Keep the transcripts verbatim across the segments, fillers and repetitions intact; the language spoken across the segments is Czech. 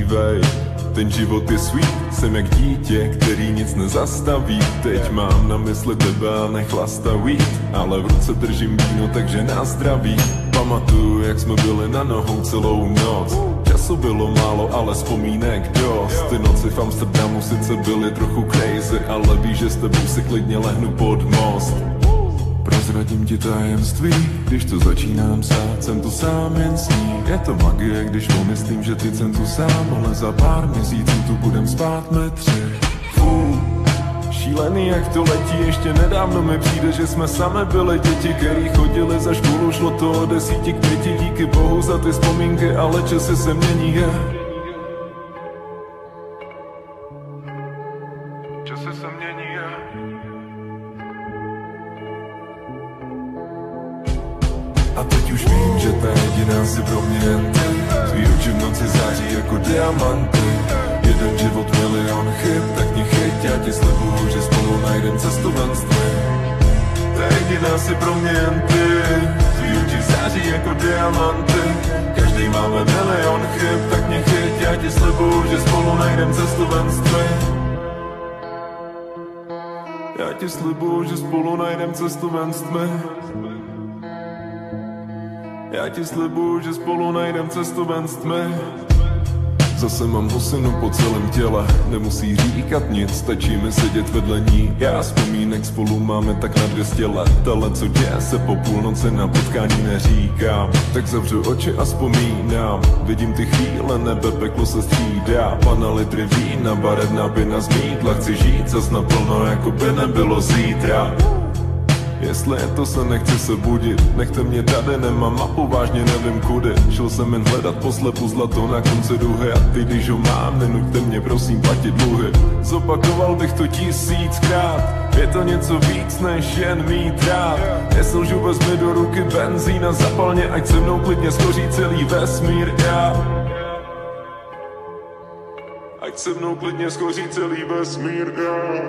dívej, ten život je sweet, jsem jak dítě, který nic nezastaví. Teď mám na mysli tebe a nechlastavý, ale v ruce držím víno, takže na zdraví. Pamatuju, jak jsme byli na nohou celou noc. Času bylo málo, ale vzpomínek dost. Ty noci v Amsterdamu sice byly trochu crazy, ale víš, že s tebou si klidně lehnu pod most. Prozradím ti tajemství, když to začínám psát, jsem tu sám jen s ní. Je to magie, když pomyslím, že ty jsem tu sám, ale za pár měsíců tu budem spát my tři. Fů, šílený jak to letí, ještě nedávno mi přijde, že jsme sami byli děti, který chodili za školu, šlo to od desíti k pěti, díky bohu za ty vzpomínky, ale časy se mění, je. Časy se mění, je. A teď už vím, že ta jediná si pro mě jen ty. Tvý oči v noci září jako diamanty. Jeden život, milion chyb, tak mě chyť, já ti slibuju, že spolu najdem cestu ven z tmy. Ta jediná si pro mě jen ty. Tvý oči září jako diamanty. Každý máme milion chyb, tak mě chyť, já ti slibuju, že spolu najdem cestu ven z tmy. Já ti slibuju, že spolu najdem cestu ven z tmy. Já ti slibuju, že spolu najdem cestu ven z tmy. Zase mám husinu po celém těle, nemusí říkat nic, stačí mi sedět vedle ní. Já vzpomínek spolu máme tak na dvě stě let, ale co děje se po půlnoci na potkání neříkám. Tak zavřu oči a vzpomínám, vidím ty chvíle, nebe, peklo se střídá. Pana litry vína, barevná pěna z mýdla, chci žít zas naplno, jako by nebylo zítra. Jestli je to se nechci se budit, nechte mě tady, nemám mapu, vážně nevím kudy. Šel jsem jen hledat poslepu zlato na konci duhy, a ty, když ho mám, nenuďte mě prosím platit dluhy. Zopakoval bych to tisíckrát, je to něco víc než jen mít rád. Neslžu, vezmi do ruky benzín a zapalně, ať se mnou klidně skoří celý vesmír, já. Ať se mnou klidně skoří celý vesmír, já.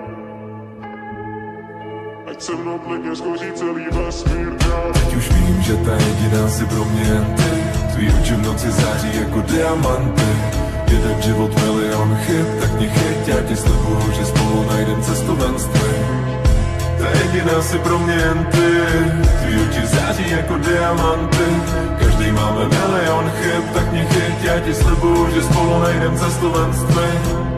Ať se mnou klidně skoří celý vesmír, já. Teď už vím, že ta jediná si pro mě jen ty. Tvý oči v noci září jako diamanty. Jeden život, milion chyb, tak mě chyť, já ti slibuju, že spolu najdem cestu ven z tmy. Ta jediná si pro mě jen ty. Tvý oči září jako diamanty. Každý máme milion chyb, tak mě chyť, já ti slibuju, že spolu najdem cestu ven z tmy.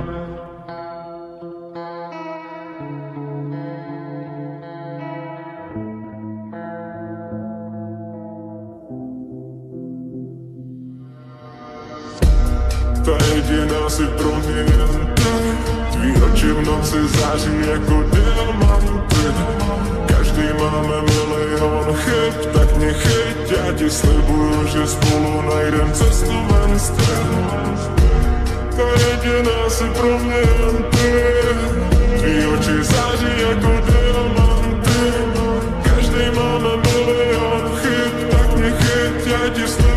Ta jediná si pro mě jen ty. Tvý oči v noci září jako diamanty. Každý máme milion chyb, tak mě chyť, já ti slibuju, že spolu najdem cestu ven z tmy. Ta jediná si pro mě jen ty. Tvý oči září jako diamanty. Každý máme milion chyb, tak mě chyť, já ti slibuju,